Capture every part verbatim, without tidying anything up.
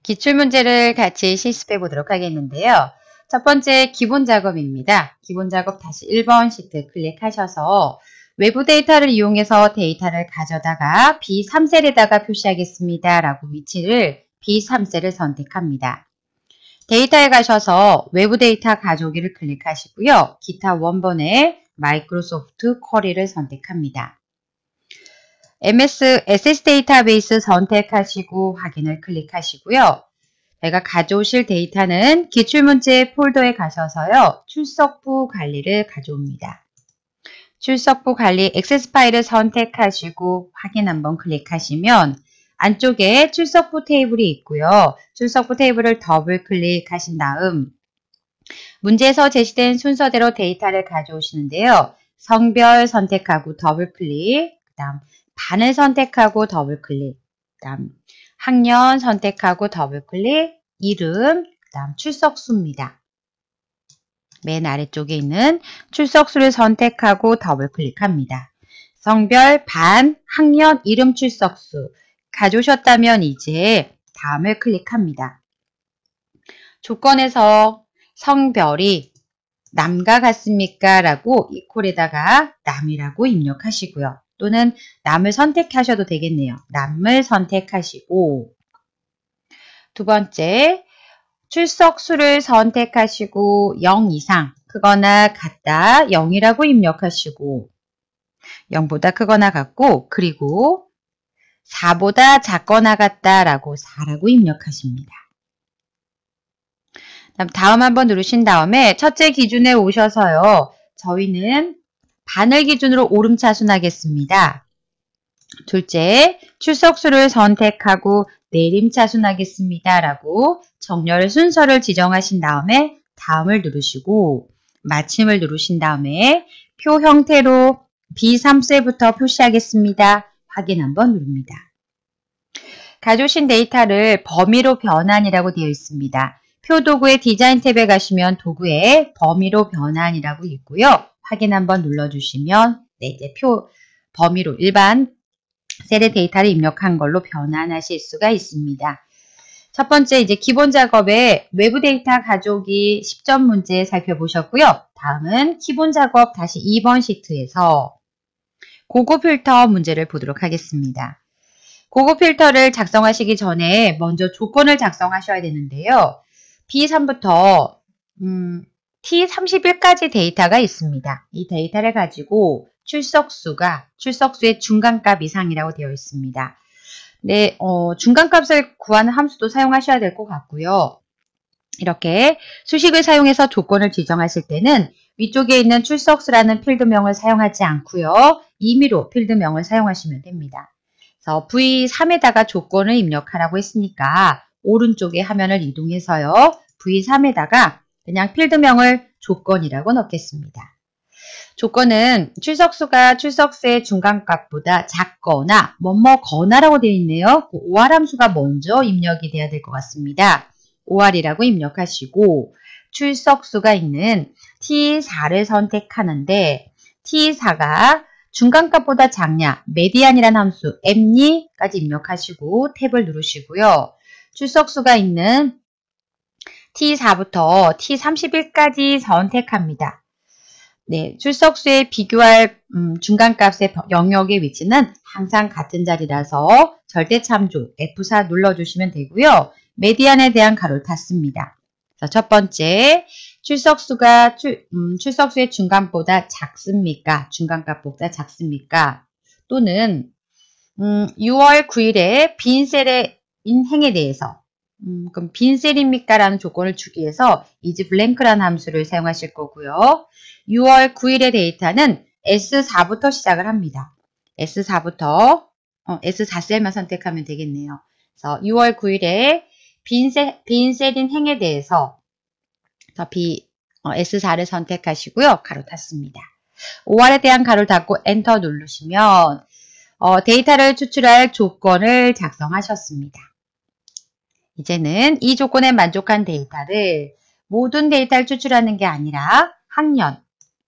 기출문제를 같이 실습해 보도록 하겠는데요. 첫 번째 기본 작업입니다. 기본 작업 다시 일 번 시트 클릭하셔서 외부 데이터를 이용해서 데이터를 가져다가 비 삼 셀에다가 표시하겠습니다. 라고 위치를 비 삼 셀을 선택합니다. 데이터에 가셔서 외부 데이터 가져오기를 클릭하시고요. 기타 원본에 마이크로소프트 쿼리를 선택합니다. 엠에스 에스에스 데이터베이스 선택하시고 확인을 클릭하시고요. 제가 가져오실 데이터는 기출문제 폴더에 가셔서요. 출석부 관리를 가져옵니다. 출석부 관리 액세스 파일을 선택하시고 확인 한번 클릭하시면 안쪽에 출석부 테이블이 있고요. 출석부 테이블을 더블 클릭하신 다음 문제에서 제시된 순서대로 데이터를 가져오시는데요. 성별 선택하고 더블 클릭, 그 다음 반을 선택하고 더블 클릭, 그 다음 학년 선택하고 더블 클릭, 이름, 그 다음 출석수입니다. 맨 아래쪽에 있는 출석수를 선택하고 더블 클릭합니다. 성별, 반, 학년, 이름, 출석수 가져오셨다면 이제 다음을 클릭합니다. 조건에서 성별이 남과 같습니까? 라고 이퀄에다가 남이라고 입력하시고요. 또는 남을 선택하셔도 되겠네요. 남을 선택하시고 두 번째, 출석수를 선택하시고 영 이상 크거나 같다 영이라고 입력하시고 영보다 크거나 같고 그리고 사보다 작거나 같다라고 사라고 입력하십니다. 다음 한번 누르신 다음에 첫째 기준에 오셔서요. 저희는 반을 기준으로 오름차순하겠습니다. 둘째, 출석수를 선택하고 내림차순하겠습니다. 라고 정렬 순서를 지정하신 다음에 다음을 누르시고 마침을 누르신 다음에 표 형태로 비 삼 셀부터 표시하겠습니다. 확인 한번 누릅니다. 가져오신 데이터를 범위로 변환이라고 되어 있습니다. 표 도구의 디자인 탭에 가시면 도구에 범위로 변환이라고 있고요. 확인 한번 눌러주시면 네, 이제 표 범위로 일반 셀의 데이터를 입력한 걸로 변환하실 수가 있습니다. 첫 번째 이제 기본 작업에 외부 데이터 가져오기 십 점 문제 살펴보셨고요. 다음은 기본 작업 다시 이 번 시트에서 고급 필터 문제를 보도록 하겠습니다. 고급 필터를 작성하시기 전에 먼저 조건을 작성하셔야 되는데요. 비 삼부터 음, 티 삼십일까지 데이터가 있습니다. 이 데이터를 가지고 출석수가 출석수의 중간값 이상이라고 되어 있습니다. 네, 어, 중간값을 구하는 함수도 사용하셔야 될 것 같고요. 이렇게 수식을 사용해서 조건을 지정하실 때는 위쪽에 있는 출석수라는 필드명을 사용하지 않고요. 임의로 필드명을 사용하시면 됩니다. 그래서 브이 삼에다가 조건을 입력하라고 했으니까 오른쪽에 화면을 이동해서요. 브이 삼에다가 그냥 필드명을 조건이라고 넣겠습니다. 조건은 출석수가 출석수의 중간값보다 작거나 뭐뭐거나라고 되어 있네요. 그 오알 함수가 먼저 입력이 돼야 될 것 같습니다. 오알이라고 입력하시고 출석수가 있는 티 사를 선택하는데 티 사가 중간값보다 작냐, 메디안이라는 함수 엠니까지 입력하시고 탭을 누르시고요. 출석수가 있는 티 사부터 티 삼십일까지 선택합니다. 네, 출석수에 비교할 음, 중간값의 영역의 위치는 항상 같은 자리라서 절대참조 에프 사 눌러주시면 되고요. 메디안에 대한 가로를 닫습니다. 그래서 첫 번째, 출석수가 출, 음, 출석수의 중간보다 작습니까? 중간값보다 작습니까? 또는 음, 유월 구일에 빈 셀의 인행에 대해서 음, 그럼 빈 셀입니까? 라는 조건을 주기 위해서 isBlank라는 함수를 사용하실 거고요. 유월 구일의 데이터는 에스 사부터 시작을 합니다. 에스 사부터 어, 에스 사 셀만 선택하면 되겠네요. 그래서 유월 구일에 빈, 셀, 빈 셀인 행에 대해서 B, 어, 에스 사를 선택하시고요. 가로 닫습니다. 오알에 대한 가로를 닫고 엔터 누르시면 어, 데이터를 추출할 조건을 작성하셨습니다. 이제는 이 조건에 만족한 데이터를 모든 데이터를 추출하는 게 아니라 학년,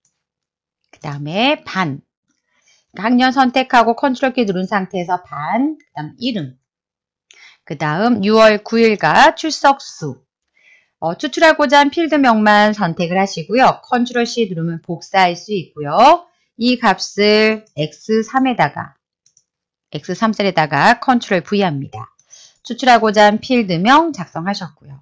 그 다음에 반, 학년 선택하고 컨트롤 키 누른 상태에서 반, 그 다음 이름, 그 다음 유월 구일가 출석수. 어, 추출하고자 한 필드명만 선택을 하시고요. 컨트롤 씨 누르면 복사할 수 있고요. 이 값을 엑스 삼에다가 엑스 삼 셀에다가 컨트롤 브이 합니다. 추출하고자 한 필드명 작성하셨고요.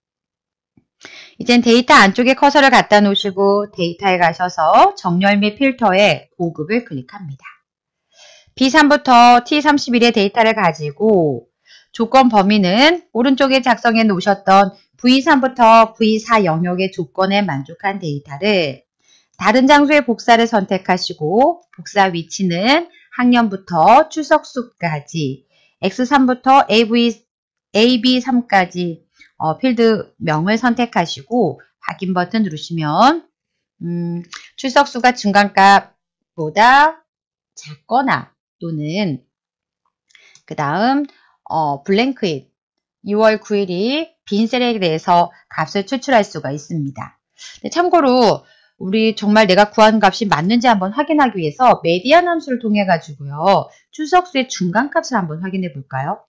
이젠 데이터 안쪽에 커서를 갖다 놓으시고 데이터에 가셔서 정렬 및 필터에 고급을 클릭합니다. 비 삼부터 티 삼십일의 데이터를 가지고 조건 범위는 오른쪽에 작성해 놓으셨던 브이 삼부터 브이 사 영역의 조건에 만족한 데이터를 다른 장소의 복사를 선택하시고 복사 위치는 학년부터 출석수까지 엑스 삼부터 에이브이, 에이비 삼까지 어, 필드명을 선택하시고 확인 버튼 누르시면 음, 출석수가 중간값보다 작거나 또는 그 다음 어, 블랭크잇 유월 구일이 빈 셀에 대해서 값을 추출할 수가 있습니다. 참고로 우리 정말 내가 구한 값이 맞는지 한번 확인하기 위해서 메디안 함수를 통해 가지고요. 출석수의 중간값을 한번 확인해 볼까요?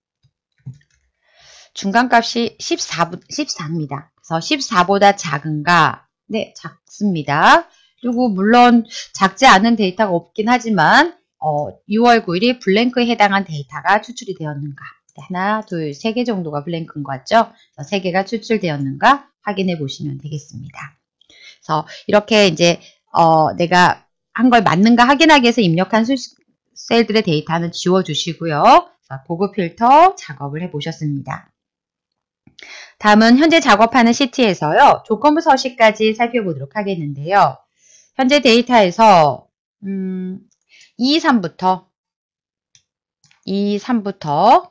중간값이 십사, 십사입니다. 그래서 십사보다 작은가? 네, 작습니다. 그리고 물론 작지 않은 데이터가 없긴 하지만 어, 유월 구일이 블랭크에 해당한 데이터가 추출이 되었는가? 하나, 둘, 세 개 정도가 블랭크인 것 같죠? 세 개가 추출되었는가? 확인해 보시면 되겠습니다. 그래서 이렇게 이제 어, 내가 한 걸 맞는가 확인하기 위해서 입력한 수, 셀들의 데이터는 지워주시고요. 고급 필터 작업을 해보셨습니다. 다음은 현재 작업하는 시트에서요. 조건부 서식까지 살펴보도록 하겠는데요. 현재 데이터에서 음, 이, 삼부터 이, 삼부터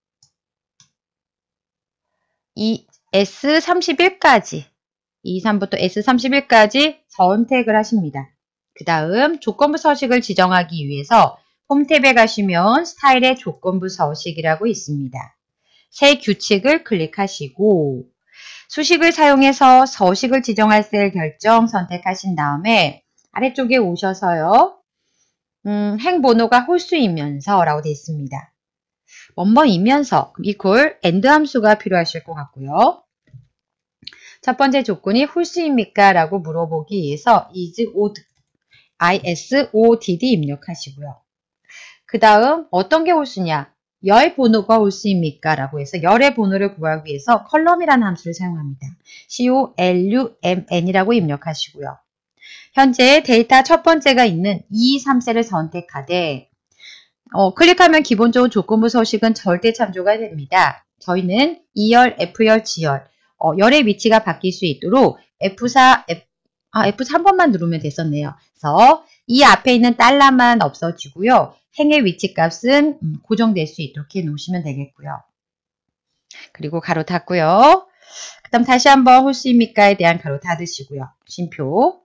이 에스 삼십일까지 이, 삼부터 에스 삼십일까지 선택을 하십니다. 그 다음 조건부 서식을 지정하기 위해서 홈 탭에 가시면 스타일의 조건부 서식이라고 있습니다. 새 규칙을 클릭하시고 수식을 사용해서 서식을 지정할 셀 결정 선택하신 다음에 아래쪽에 오셔서요. 음, 행번호가 홀수이면서 라고 되어 있습니다. 원번이면서 equal and 함수가 필요하실 것 같고요. 첫 번째 조건이 홀수입니까? 라고 물어보기 위해서 is odd, is-odd 입력하시고요. 그 다음 어떤 게 홀수냐? 열 번호가 홀수입니까? 라고 해서 열의 번호를 구하기 위해서 컬럼이라는 함수를 사용합니다. column이라고 입력하시고요. 현재 데이터 첫 번째가 있는 이, 삼 셀을 선택하되 어, 클릭하면 기본적으로 조건부 서식은 절대 참조가 됩니다. 저희는 이열, F열, G열 어, 열의 위치가 바뀔 수 있도록 에프 사, F, 아, 에프 삼 번만 누르면 됐었네요. 그래서 이 앞에 있는 달러만 없어지고요. 행의 위치 값은 음, 고정될 수 있도록 해 놓으시면 되겠고요. 그리고 가로 닫고요. 그 다음 다시 한번 홀수입니까에 대한 가로 닫으시고요. 쉼표.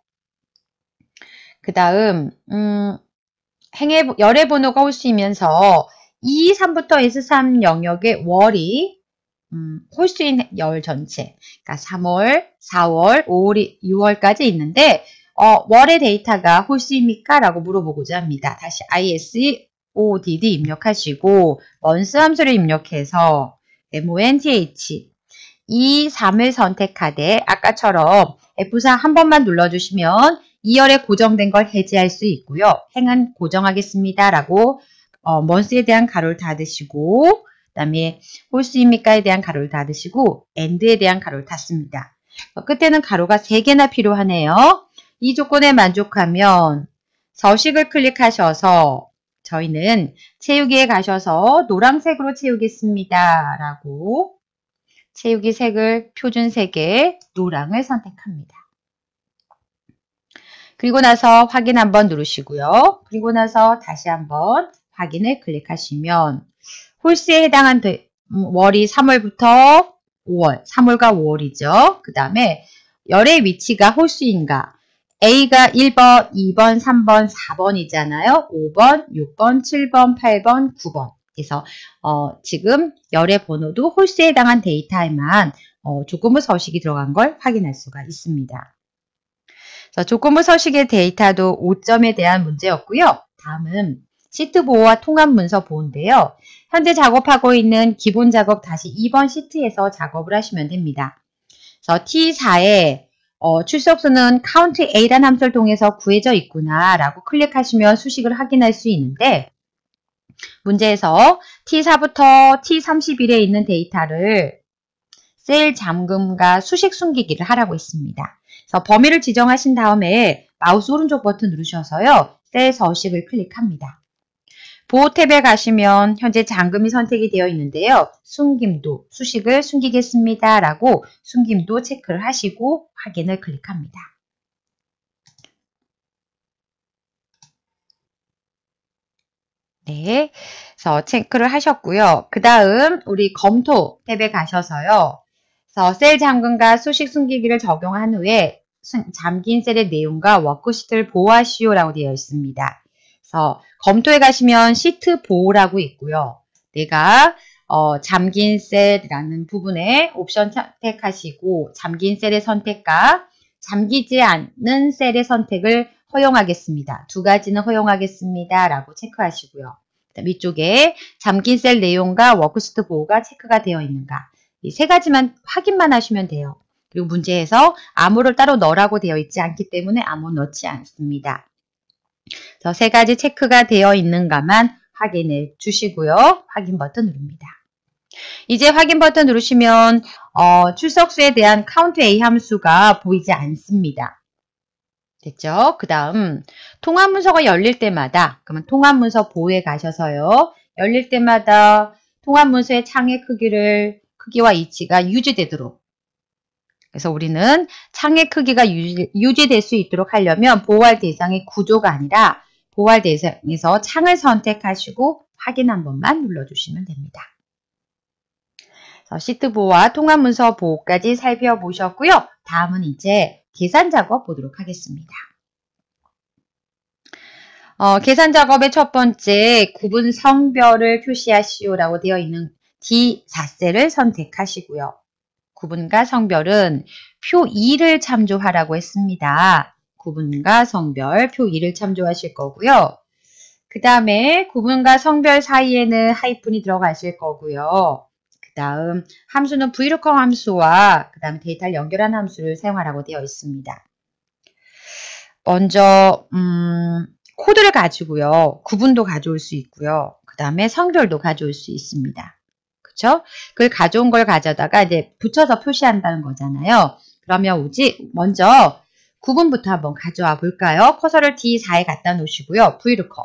그 다음 음, 행의, 열의 번호가 홀수이면서 이, 삼부터 에스 삼 영역의 월이 음, 홀수인 열 전체, 그러니까 삼월, 사월, 오월, 유월까지 있는데 어, 월의 데이터가 홀수입니까? 라고 물어보고자 합니다. 다시 is-odd 입력하시고 month 함수를 입력해서 month 이, 삼을 선택하되 아까처럼 에프 사 한 번만 눌러주시면 이열에 고정된 걸 해제할 수 있고요. 행은 고정하겠습니다. 라고 어, month에 대한 가로를 닫으시고 그 다음에 홀수입니까에 대한 가로를 닫으시고 and에 대한 가로를 닫습니다. 어, 끝에는 가로가 세 개나 필요하네요. 이 조건에 만족하면 서식을 클릭하셔서 저희는 채우기에 가셔서 노란색으로 채우겠습니다. 라고 채우기 색을 표준색의 노랑을 선택합니다. 그리고 나서 확인 한번 누르시고요. 그리고 나서 다시 한번 확인을 클릭하시면 홀수에 해당한 데, 음, 월이 삼월부터 오월, 삼월과 오월이죠. 그 다음에 열의 위치가 홀수인가? A가 일 번, 이 번, 삼 번, 사 번이잖아요. 오 번, 육 번, 칠 번, 팔 번, 구 번. 그래서 어, 지금 열의 번호도 홀수에 해당한 데이터에만 어, 조건부 서식이 들어간 걸 확인할 수가 있습니다. 그래서 조건부 서식의 데이터도 오 점에 대한 문제였고요. 다음은 시트 보호와 통합 문서 보호인데요. 현재 작업하고 있는 기본 작업 다시 이 번 시트에서 작업을 하시면 됩니다. 그래서 티 사에 어, 출석수는 count a라는 함수를 통해서 구해져 있구나 라고 클릭하시면 수식을 확인할 수 있는데 문제에서 티 사부터 티 삼십일에 있는 데이터를 셀 잠금과 수식 숨기기를 하라고 했습니다. 그래서 범위를 지정하신 다음에 마우스 오른쪽 버튼 누르셔서요. 셀 서식을 클릭합니다. 보호 탭에 가시면 현재 잠금이 선택이 되어 있는데요. 숨김도, 수식을 숨기겠습니다. 라고 숨김도 체크를 하시고 확인을 클릭합니다. 네, 그래서 체크를 하셨고요. 그 다음 우리 검토 탭에 가셔서요. 그래서 셀 잠금과 수식 숨기기를 적용한 후에 잠긴 셀의 내용과 워크시트를 보호하시오라고 되어 있습니다. 그래서 검토에 가시면 시트 보호라고 있고요. 내가 어, 잠긴 셀이라는 부분에 옵션 선택하시고 잠긴 셀의 선택과 잠기지 않는 셀의 선택을 허용하겠습니다. 두 가지는 허용하겠습니다. 라고 체크하시고요. 위쪽에 잠긴 셀 내용과 워크시트 보호가 체크가 되어 있는가. 이 세 가지만 확인만 하시면 돼요. 그리고 문제에서 암호를 따로 넣으라고 되어 있지 않기 때문에 암호 넣지 않습니다. 그래서 세 가지 체크가 되어 있는가만 확인해 주시고요. 확인 버튼 누릅니다. 이제 확인 버튼 누르시면 어, 출석수에 대한 count A 함수가 보이지 않습니다. 됐죠? 그 다음 통합문서가 열릴 때마다 그러면 통합문서 보호에 가셔서요. 열릴 때마다 통합문서의 창의 크기를 크기와 위치가 유지되도록 그래서 우리는 창의 크기가 유지, 유지될 수 있도록 하려면 보호할 대상의 구조가 아니라 보호할 대상에서 창을 선택하시고 확인 한 번만 눌러주시면 됩니다. 그래서 시트 보호와 통합문서 보호까지 살펴보셨고요. 다음은 이제 계산 작업 보도록 하겠습니다. 어, 계산 작업의 첫 번째 구분 성별을 표시하시오라고 되어 있는 디 사 셀을 선택하시고요. 구분과 성별은 표 이를 참조하라고 했습니다. 구분과 성별 표 이를 참조하실 거고요. 그 다음에 구분과 성별 사이에는 하이픈이 들어가실 거고요. 그 다음 함수는 브이루컴 함수와 그 다음 데이터를 연결한 함수를 사용하라고 되어 있습니다. 먼저 음, 코드를 가지고요. 구분도 가져올 수 있고요. 그 다음에 성별도 가져올 수 있습니다. 그쵸? 그걸 가져온 걸 가져다가 이제 붙여서 표시한다는 거잖아요. 그러면 우지 먼저 구분부터 한번 가져와 볼까요? 커서를 디 사에 갖다 놓으시고요. 브이루컴.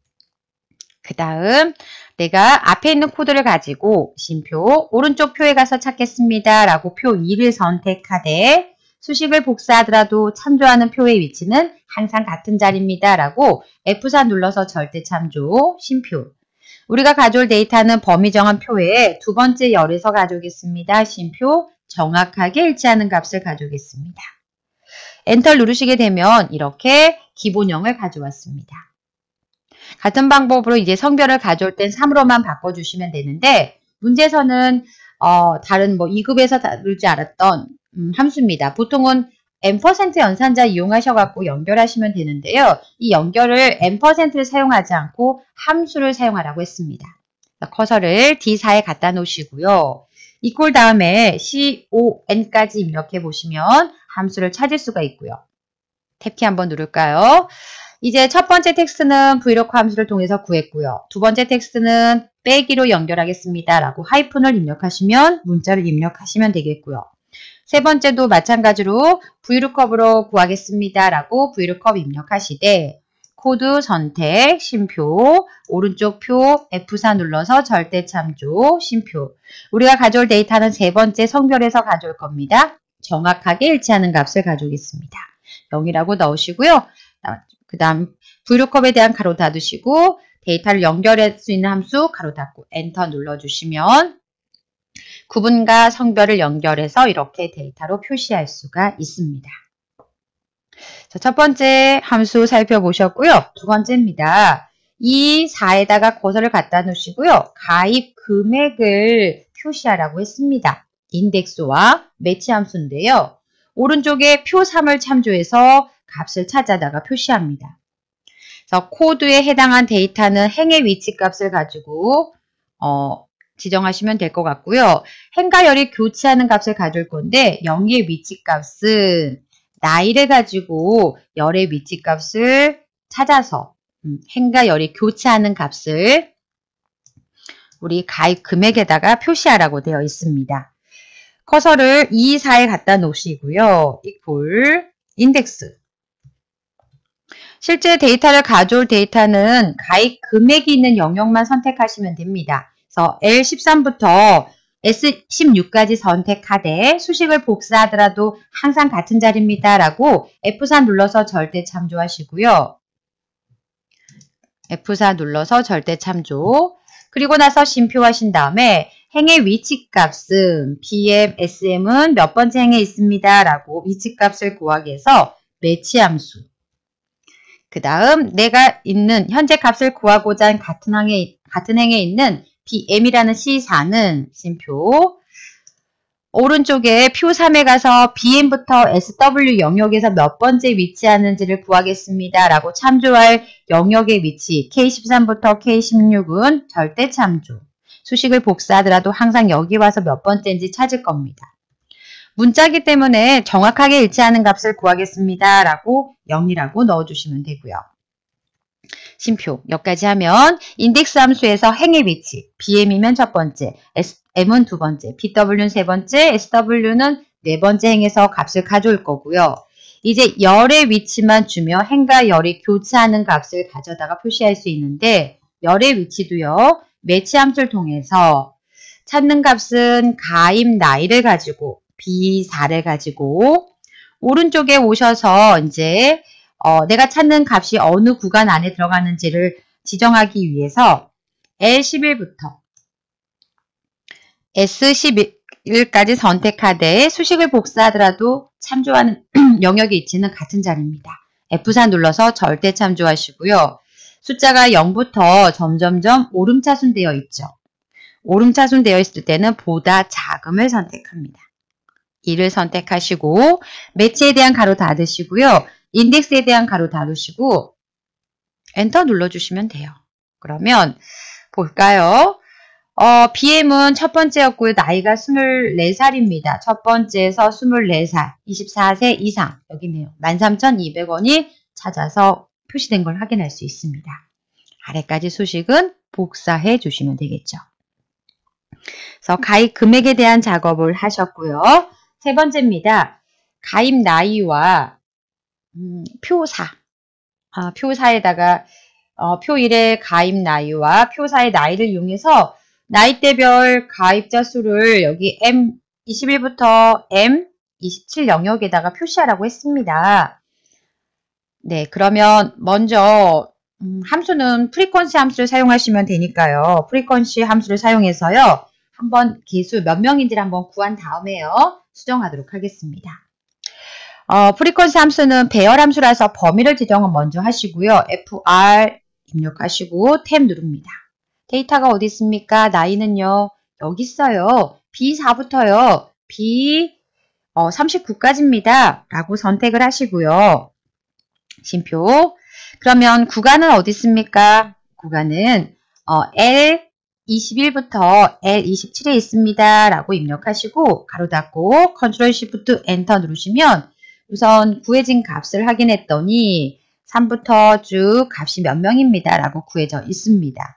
그 다음 내가 앞에 있는 코드를 가지고 쉼표 오른쪽 표에 가서 찾겠습니다. 라고 표 이를 선택하되 수식을 복사하더라도 참조하는 표의 위치는 항상 같은 자리입니다. 라고 에프 사 눌러서 절대 참조 쉼표. 우리가 가져올 데이터는 범위 정한 표에 두 번째 열에서 가져오겠습니다. 쉼표 정확하게 일치하는 값을 가져오겠습니다. 엔터 누르시게 되면 이렇게 기본형을 가져왔습니다. 같은 방법으로 이제 성별을 가져올 땐 삼으로만 바꿔주시면 되는데 문제에서는 어, 다른 뭐 이 급에서 다루지 않았던 음, 함수입니다. 보통은 엠% 연산자 이용하셔갖고 연결하시면 되는데요. 이 연결을 엠%를 사용하지 않고 함수를 사용하라고 했습니다. 커서를 디 사에 갖다 놓으시고요. 이꼴 다음에con까지 입력해 보시면 함수를 찾을 수가 있고요. 탭키 한번 누를까요? 이제 첫 번째 텍스트는 브이루컴 함수를 통해서 구했고요. 두 번째 텍스트는 빼기로 연결하겠습니다. 라고 하이픈을 입력하시면 문자를 입력하시면 되겠고요. 세 번째도 마찬가지로 브이루컴으로 구하겠습니다. 라고 브이루컴 입력하시되 코드 선택, 쉼표, 오른쪽 표 에프 사 눌러서 절대 참조, 쉼표. 우리가 가져올 데이터는 세 번째 성별에서 가져올 겁니다. 정확하게 일치하는 값을 가져오겠습니다. 영이라고 넣으시고요. 그 다음 브이루컴에 대한 가로 닫으시고 데이터를 연결할 수 있는 함수 가로 닫고 엔터 눌러주시면 구분과 성별을 연결해서 이렇게 데이터로 표시할 수가 있습니다. 자, 첫 번째 함수 살펴보셨고요. 두 번째입니다. 이 사에다가 거서를 갖다 놓으시고요. 가입 금액을 표시하라고 했습니다. 인덱스와 매치 함수인데요. 오른쪽에 표 삼을 참조해서 값을 찾아다가 표시합니다. 그래서 코드에 해당한 데이터는 행의 위치 값을 가지고 어, 지정하시면 될 것 같고요. 행과 열이 교차하는 값을 가질 건데 영의 위치 값은 나이를 가지고 열의 위치 값을 찾아서 음, 행과 열이 교차하는 값을 우리 가입 금액에다가 표시하라고 되어 있습니다. 커서를 이, 사에 갖다 놓으시고요. equal 인덱스. 실제 데이터를 가져올 데이터는 가입 금액이 있는 영역만 선택하시면 됩니다. 그래서 엘 십삼부터 에스 십육까지 선택하되 수식을 복사하더라도 항상 같은 자리입니다. 라고 에프 사 눌러서 절대 참조하시고요. 에프 사 눌러서 절대 참조. 그리고 나서 쉼표하신 다음에 행의 위치 값은 비엠, 에스엠은 몇 번째 행에 있습니다. 라고 위치 값을 구하기 위해서 매치 함수. 그 다음 내가 있는 현재 값을 구하고자 한 같은 행에, 같은 행에 있는 비엠이라는 씨 사는 쉼표. 오른쪽에 표 삼에 가서 비엠부터 에스더블유 영역에서 몇 번째 위치하는지를 구하겠습니다. 라고 참조할 영역의 위치 케이 십삼부터 케이 십육은 절대 참조. 수식을 복사하더라도 항상 여기 와서 몇 번째인지 찾을 겁니다. 문자기 때문에 정확하게 일치하는 값을 구하겠습니다. 라고 영이라고 넣어주시면 되고요. 쉼표 여기까지 하면 인덱스 함수에서 행의 위치 비엠이면 첫 번째, 엠은 두 번째, 비더블유는 세 번째, 에스더블유는 네 번째 행에서 값을 가져올 거고요. 이제 열의 위치만 주며 행과 열이 교차하는 값을 가져다가 표시할 수 있는데 열의 위치도요. 매치 함수를 통해서 찾는 값은 가입 나이를 가지고 비 사를 가지고 오른쪽에 오셔서 이제 어, 내가 찾는 값이 어느 구간 안에 들어가는지를 지정하기 위해서 엘 십일부터 에스 십일까지 선택하되 수식을 복사하더라도 참조하는 영역의 위치는 같은 자리입니다. 에프 사 눌러서 절대 참조하시고요. 숫자가 영부터 점점점 오름차순 되어 있죠. 오름차순 되어 있을 때는 보다 작음을 선택합니다. 이를 선택하시고 매치에 대한 가로 닫으시고요. 인덱스에 대한 가로 닫으시고 엔터 눌러주시면 돼요. 그러면 볼까요? 어, 비엠은 첫 번째였고요. 나이가 스물네 살입니다. 첫 번째에서 스물네 살, 이십사 세 이상 여기네요. 만 삼천이백 원이 찾아서 표시된 걸 확인할 수 있습니다. 아래까지 수식은 복사해 주시면 되겠죠. 그래서 가입 금액에 대한 작업을 하셨고요. 세 번째입니다. 가입 나이와 음, 표사, 아, 표사에다가 어, 표 일의 가입 나이와 표사의 나이를 이용해서 나이대별 가입자 수를 여기 엠 이십일부터 엠 이십칠 영역에다가 표시하라고 했습니다. 네, 그러면 먼저 음, 함수는 프리퀀시 함수를 사용하시면 되니까요. 프리퀀시 함수를 사용해서요. 한번 개수 몇 명인지를 한번 구한 다음에요. 수정하도록 하겠습니다. 어, 프리퀀시 함수는 배열 함수라서 범위를 지정은 먼저 하시고요. 에프 알 입력하시고 탭 누릅니다. 데이터가 어디 있습니까? 나이는요. 여기 있어요. 비 사부터요. 비 어, 삼십구까지입니다. 라고 선택을 하시고요. 쉼표. 그러면 구간은 어디 있습니까? 구간은 어, 엘 이십일부터 엘 이십칠에 있습니다. 라고 입력하시고 가로 닫고 컨트롤 시프트 엔터 누르시면 우선 구해진 값을 확인했더니 삼부터 쭉 값이 몇 명입니다. 라고 구해져 있습니다.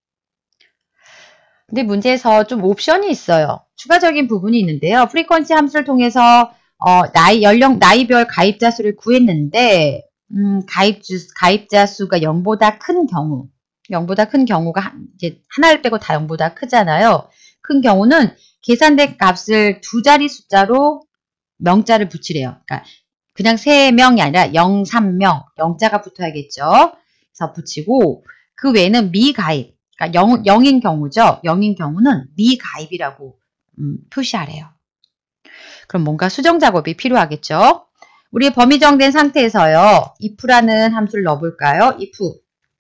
근데 문제에서 좀 옵션이 있어요. 추가적인 부분이 있는데요. 프리퀀시 함수를 통해서 어, 나이, 연령, 나이별 가입자 수를 구했는데 음, 가입주, 가입자 수가 영보다 큰 경우 영보다 큰 경우가 이제 하나를 빼고 다 영보다 크잖아요. 큰 경우는 계산된 값을 두 자리 숫자로 명자를 붙이래요. 그러니까 그냥 세 명이 아니라 영, 삼 명, 영자가 붙어야겠죠. 그래서 붙이고 그 외에는 미가입, 그러니까 영, 영인 경우죠. 영인 경우는 미가입이라고 음, 표시하래요. 그럼 뭔가 수정 작업이 필요하겠죠. 우리 범위 정된 상태에서요. if라는 함수를 넣어볼까요? if.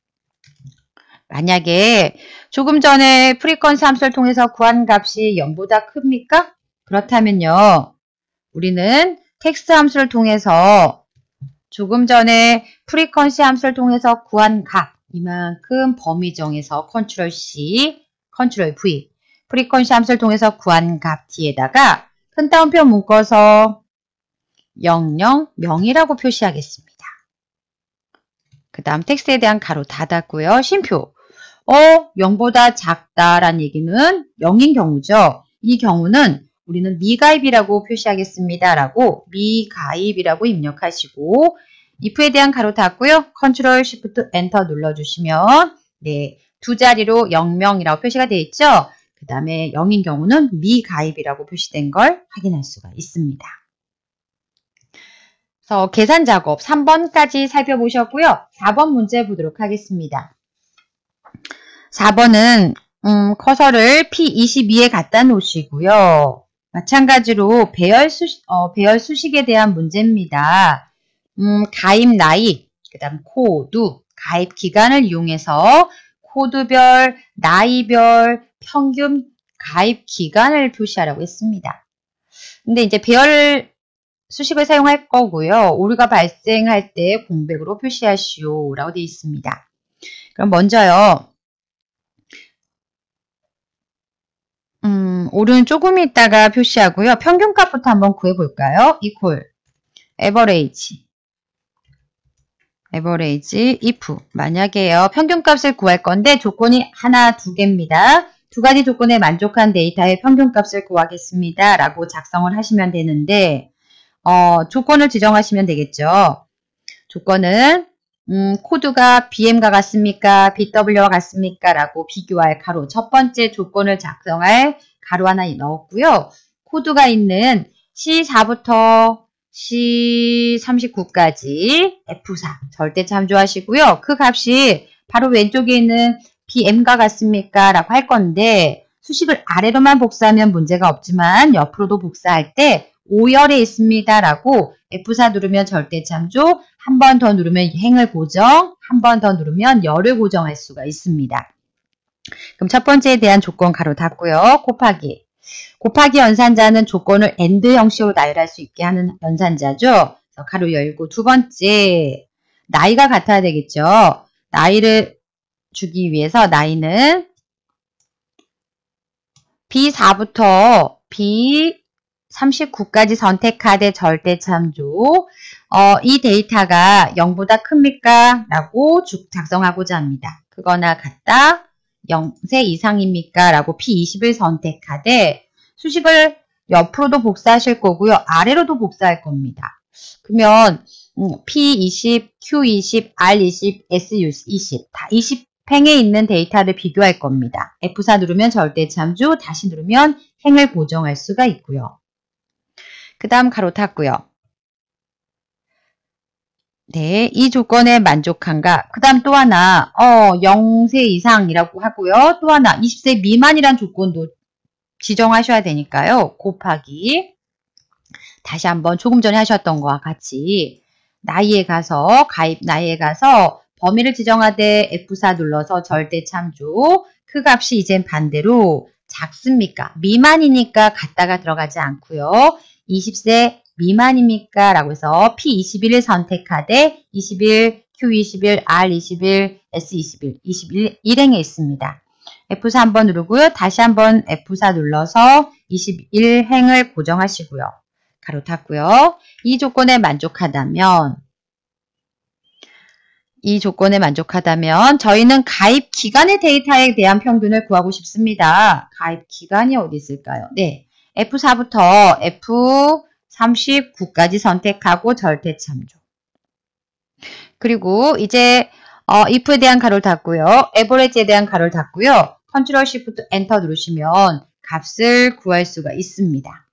만약에 조금 전에 프리퀀시 함수를 통해서 구한 값이 영보다 큽니까? 그렇다면요. 우리는 텍스트 함수를 통해서 조금 전에 프리퀀시 함수를 통해서 구한 값, 이만큼 범위 정해서 컨트롤 C, 컨트롤 V, 프리퀀시 함수를 통해서 구한 값 뒤에다가 큰 따옴표 묶어서 영영, 영이라고 표시하겠습니다. 그 다음 텍스트에 대한 가로 닫았고요. 쉼표. 어, 영보다 작다란 얘기는 영인 경우죠. 이 경우는 우리는 미가입이라고 표시하겠습니다. 라고 미가입이라고 입력하시고 if에 대한 가로 닫고요. 컨트롤 쉬프트 엔터 눌러주시면 네, 두 자리로 영명이라고 표시가 되어 있죠. 그 다음에 영인 경우는 미가입이라고 표시된 걸 확인할 수가 있습니다. 그래서 계산 작업 삼 번까지 살펴보셨고요. 사 번 문제 보도록 하겠습니다. 사 번은 음, 커서를 피 이십이에 갖다 놓으시고요. 마찬가지로 배열, 수식, 어, 배열 수식에 대한 문제입니다. 음, 가입 나이, 그 다음 코드, 가입 기간을 이용해서 코드별, 나이별, 평균 가입 기간을 표시하라고 했습니다. 근데 이제 배열 수식을 사용할 거고요. 오류가 발생할 때 공백으로 표시하시오 라고 되어 있습니다. 그럼 먼저요. 음, 오류는 조금 있다가 표시하고요. 평균값부터 한번 구해볼까요? equal, average, average, if. 만약에요. 평균값을 구할 건데 조건이 하나, 두 개입니다. 두 가지 조건에 만족한 데이터의 평균값을 구하겠습니다. 라고 작성을 하시면 되는데 어, 조건을 지정하시면 되겠죠. 조건은 음, 코드가 비엠과 같습니까? 비더블유와 같습니까? 라고 비교할 가로 첫 번째 조건을 작성할 가로 하나 넣었고요. 코드가 있는 씨 사부터 씨 삼십구까지 에프 사 절대 참조하시고요. 그 값이 바로 왼쪽에 있는 비엠과 같습니까? 라고 할 건데 수식을 아래로만 복사하면 문제가 없지만 옆으로도 복사할 때 오열에 있습니다. 라고 에프 사 누르면 절대 참조, 한 번 더 누르면 행을 고정, 한 번 더 누르면 열을 고정할 수가 있습니다. 그럼 첫 번째에 대한 조건 가로 닫고요. 곱하기. 곱하기 연산자는 조건을 AND 형식으로 나열할 수 있게 하는 연산자죠. 가로 열고 두 번째, 나이가 같아야 되겠죠. 나이를 주기 위해서 나이는 비 사부터 비 삼십구까지 선택하되 절대 참조. 어, 이 데이터가 영보다 큽니까? 라고 작성하고자 합니다. 크거나 같다. 영세 이상입니까? 라고 피 이십을 선택하되 수식을 옆으로도 복사하실 거고요. 아래로도 복사할 겁니다. 그러면 음, 피 이십, 큐 이십, 알 이십, 에스 이십 다 이십 행에 있는 데이터를 비교할 겁니다. 에프 사 누르면 절대 참조, 다시 누르면 행을 고정할 수가 있고요. 그 다음 가로 닫고요. 네, 이 조건에 만족한가? 그 다음 또 하나, 어, 영 세 이상이라고 하고요. 또 하나, 이십 세 미만이란 조건도 지정하셔야 되니까요. 곱하기. 다시 한번 조금 전에 하셨던 거와 같이 나이에 가서, 가입 나이에 가서 범위를 지정하되 에프 사 눌러서 절대 참조. 그 값이 이젠 반대로 작습니까? 미만이니까 같다가 들어가지 않고요. 이십 세 미만입니까? 라고 해서 피 이십일을 선택하되 이십일, 큐 이십일, 알 이십일, 에스 이십일, 이십일 일행에 있습니다. 에프 사 한번 누르고요. 다시 한번 에프 사 눌러서 이십일 행을 고정하시고요. 가로 닫고요. 이 조건에 만족하다면 이 조건에 만족하다면 저희는 가입 기간의 데이터에 대한 평균을 구하고 싶습니다. 가입 기간이 어디 있을까요? 네, 에프 사부터 에프 삼십구까지 선택하고 절대 참조. 그리고 이제 어, if에 대한 가로를 닫고요. average에 대한 가로를 닫고요. 컨트롤 쉬프트 엔터 누르시면 값을 구할 수가 있습니다.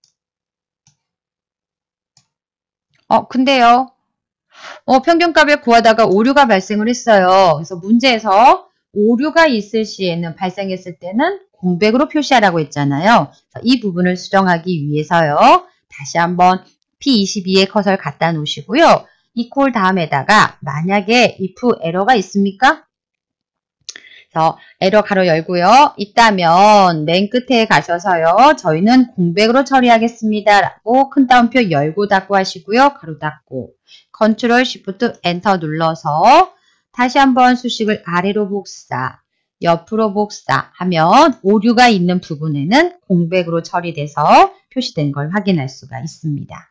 어, 근데요. 어, 평균값을 구하다가 오류가 발생을 했어요. 그래서 문제에서 오류가 있을 시에는 발생했을 때는 공백으로 표시하라고 했잖아요. 이 부분을 수정하기 위해서요. 다시 한번 피 이십이에 커서를 갖다 놓으시고요. equal 다음에다가 만약에 if 에러가 있습니까? 그래서 에러 가로 열고요. 있다면 맨 끝에 가셔서요. 저희는 공백으로 처리하겠습니다. 라고 큰 따옴표 열고 닫고 하시고요. 가로 닫고 컨트롤 쉬프트 엔터 눌러서 다시 한번 수식을 아래로 복사, 옆으로 복사 하면 오류가 있는 부분에는 공백으로 처리돼서 표시된 걸 확인할 수가 있습니다.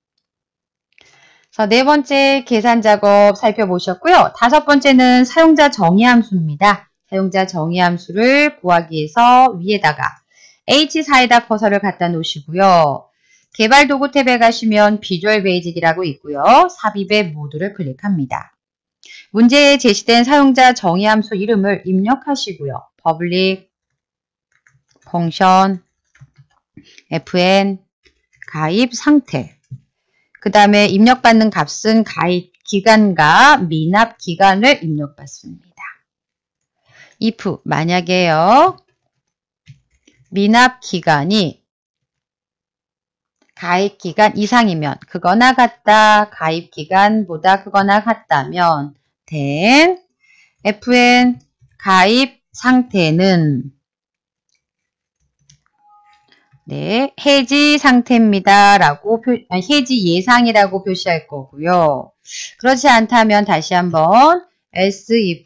그래서 네 번째 계산 작업 살펴보셨고요. 다섯 번째는 사용자 정의 함수입니다. 사용자 정의 함수를 구하기 위해서 위에다가 에이치 사에다 커서를 갖다 놓으시고요. 개발 도구 탭에 가시면 비주얼 베이직이라고 있고요. 삽입의 모두를 클릭합니다. 문제에 제시된 사용자 정의 함수 이름을 입력하시고요. public 펑션 fn 가입 상태 그 다음에 입력받는 값은 가입 기간과 미납 기간을 입력받습니다. if 만약에요. 미납 기간이 가입 기간 이상이면 크거나 같다. 가입 기간보다 크거나 같다면 then fn 가입 상태는 네, 해지 상태입니다. 라고, 표, 아니, 해지 예상이라고 표시할 거고요. 그렇지 않다면 다시 한번 else if,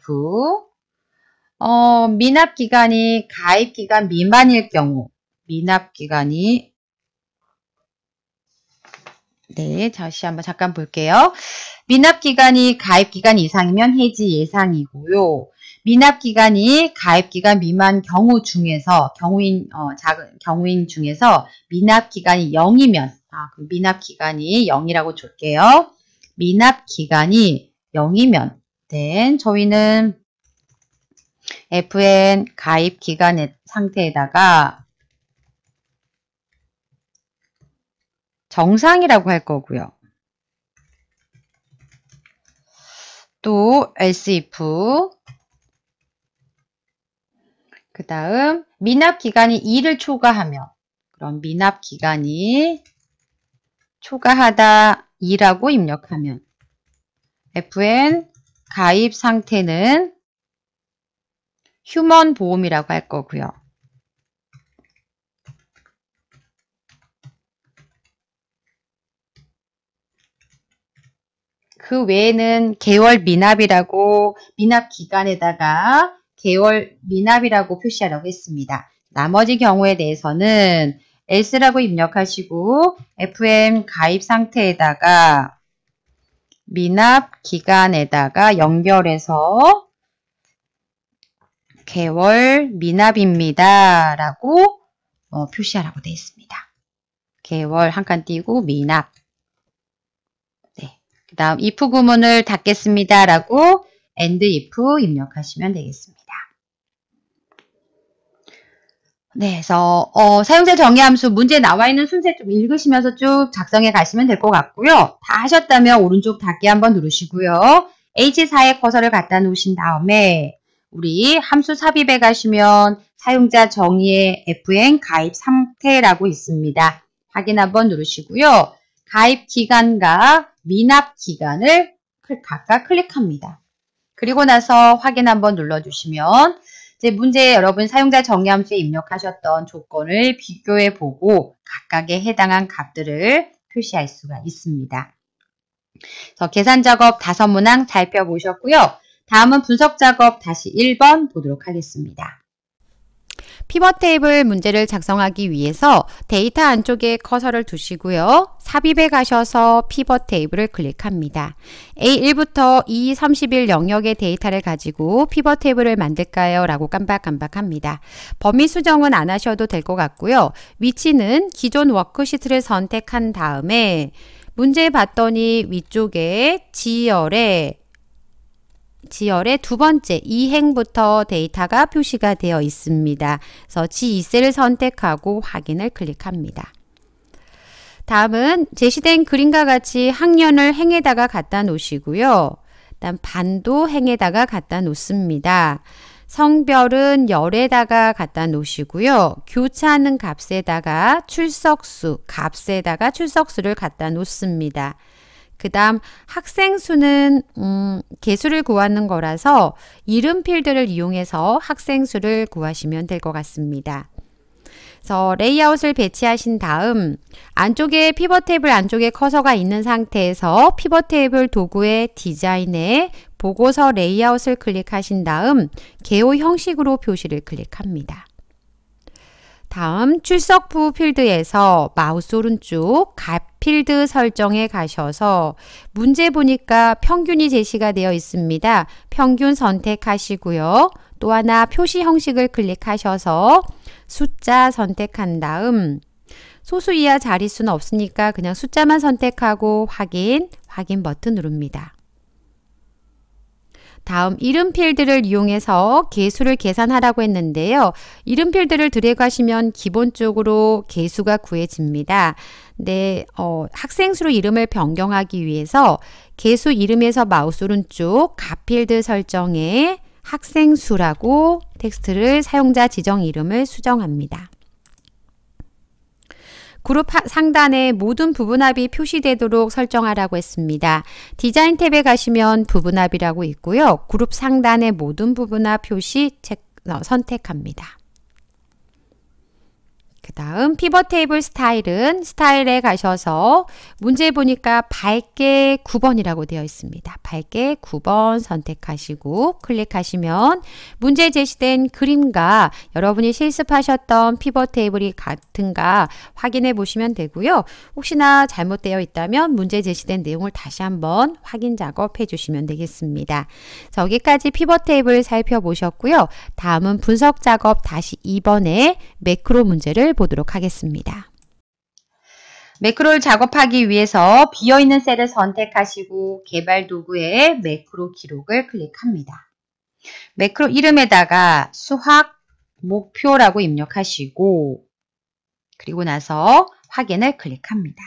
어, 미납 기간이 가입 기간 미만일 경우, 미납 기간이, 네, 다시 한번 잠깐 볼게요. 미납 기간이 가입 기간 이상이면 해지 예상이고요. 미납 기간이 가입 기간 미만 경우 중에서 경우인 어, 작은 경우인 중에서 미납 기간이 영이면 아, 그럼 미납 기간이 영이라고 줄게요. 미납 기간이 영이면 then 저희는 fn 가입 기간 상태에다가 정상이라고 할 거고요. 또 else if 그 다음 미납 기간이 이를 초과하면 그럼 미납 기간이 초과하다 이라고 입력하면 fn 가입 상태는 휴먼 보험이라고 할 거고요. 그 외에는 개월 미납이라고 미납 기간에다가 개월 미납이라고 표시하라고 했습니다. 나머지 경우에 대해서는 else라고 입력하시고 fn 가입 상태에다가 미납 기간에다가 연결해서 개월 미납입니다. 라고 어, 표시하라고 되어 있습니다. 개월 한 칸 띄고 미납. 네. 그 다음 if 구문을 닫겠습니다. 라고 and if 입력하시면 되겠습니다. 네, 그래서 어, 사용자 정의 함수 문제 나와 있는 순서 좀 읽으시면서 쭉 작성해 가시면 될 것 같고요. 다 하셨다면 오른쪽 닫기 한번 누르시고요. 에이치 사에 커서를 갖다 놓으신 다음에 우리 함수 삽입에 가시면 사용자 정의의 fn 가입 상태라고 있습니다. 확인 한번 누르시고요. 가입 기간과 미납 기간을 각각 클릭합니다. 그리고 나서 확인 한번 눌러주시면 이제 문제에 여러분 사용자 정의 함수에 입력하셨던 조건을 비교해 보고 각각에 해당한 값들을 표시할 수가 있습니다. 그래서 계산 작업 다섯 문항 살펴보셨고요. 다음은 분석 작업 다시 일 번 보도록 하겠습니다. 피벗 테이블 문제를 작성하기 위해서 데이터 안쪽에 커서를 두시고요. 삽입에 가셔서 피벗 테이블을 클릭합니다. 에이 일부터 이 삼십일 영역의 데이터를 가지고 피벗 테이블을 만들까요? 라고 깜박깜박합니다. 범위 수정은 안 하셔도 될 것 같고요. 위치는 기존 워크시트를 선택한 다음에 문제 봤더니 위쪽에 지열에 지열의 두 번째 이 행부터 데이터가 표시가 되어 있습니다. 그래서 지 이 셀을 선택하고 확인을 클릭합니다. 다음은 제시된 그림과 같이 학년을 행에다가 갖다 놓으시고요. 다음 반도 행에다가 갖다 놓습니다. 성별은 열에다가 갖다 놓으시고요. 교차하는 값에다가 출석수, 값에다가 출석수를 갖다 놓습니다. 그 다음 학생 수는 음, 개수를 구하는 거라서 이름 필드를 이용해서 학생 수를 구하시면 될 것 같습니다. 그래서 레이아웃을 배치하신 다음 안쪽에 피벗 테이블 안쪽에 커서가 있는 상태에서 피벗 테이블 도구의 디자인에 보고서 레이아웃을 클릭하신 다음 개요 형식으로 표시를 클릭합니다. 다음 출석부 필드에서 마우스 오른쪽 값 필드 설정에 가셔서 문제 보니까 평균이 제시가 되어 있습니다. 평균 선택하시고요. 또 하나 표시 형식을 클릭하셔서 숫자 선택한 다음 소수 이하 자릿수는 없으니까 그냥 숫자만 선택하고 확인, 확인 버튼 누릅니다. 다음 이름 필드를 이용해서 개수를 계산하라고 했는데요. 이름 필드를 드래그 하시면 기본적으로 개수가 구해집니다. 네, 어, 학생 수로 이름을 변경하기 위해서 개수 이름에서 마우스 오른쪽 값 필드 설정에 학생 수라고 텍스트를 사용자 지정 이름을 수정합니다. 그룹 상단에 모든 부분합이 표시되도록 설정하라고 했습니다. 디자인 탭에 가시면 부분합이라고 있고요. 그룹 상단에 모든 부분합 표시 책, 어, 선택합니다. 그 다음 피벗 테이블 스타일은 스타일에 가셔서 문제 보니까 밝게 구 번이라고 되어 있습니다. 밝게 구 번 선택하시고 클릭하시면 문제 제시된 그림과 여러분이 실습하셨던 피벗 테이블이 같은가 확인해 보시면 되고요. 혹시나 잘못되어 있다면 문제 제시된 내용을 다시 한번 확인 작업해 주시면 되겠습니다. 자, 여기까지 피벗 테이블 살펴보셨고요. 다음은 분석 작업 다시 이 번에 매크로 문제를 보도록 하겠습니다. 매크로를 작업하기 위해서 비어있는 셀을 선택하시고 개발 도구에 매크로 기록을 클릭합니다. 매크로 이름에다가 수학 목표라고 입력하시고 그리고 나서 확인을 클릭합니다.